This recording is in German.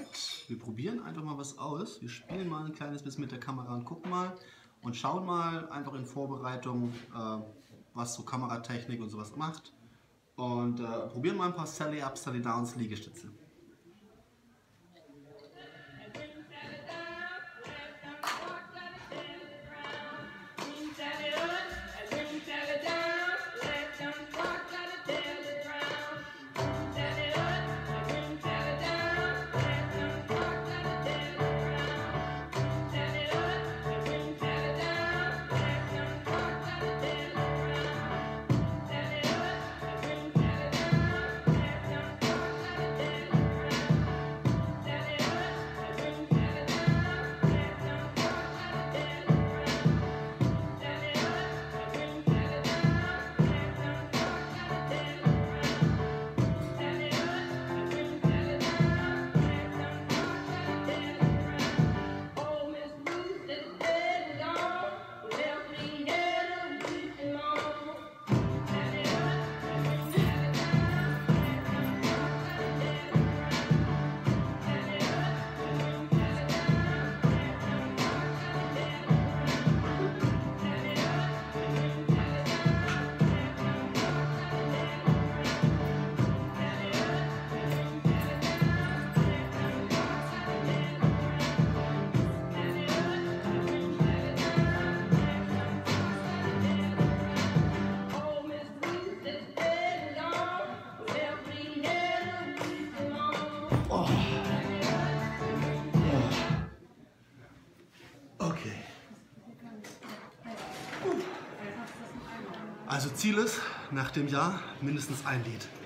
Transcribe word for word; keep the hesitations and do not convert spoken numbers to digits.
bereit? Wir probieren einfach mal was aus. Wir spielen mal ein kleines bisschen mit der Kamera und gucken mal und schauen mal einfach in Vorbereitung, äh, was so Kameratechnik und sowas macht. Und äh, probieren mal ein paar Sally-Ups, Sally-Downs, Liegestütze. Oh. Okay. Also Ziel ist, nach dem Jahr mindestens ein Lied.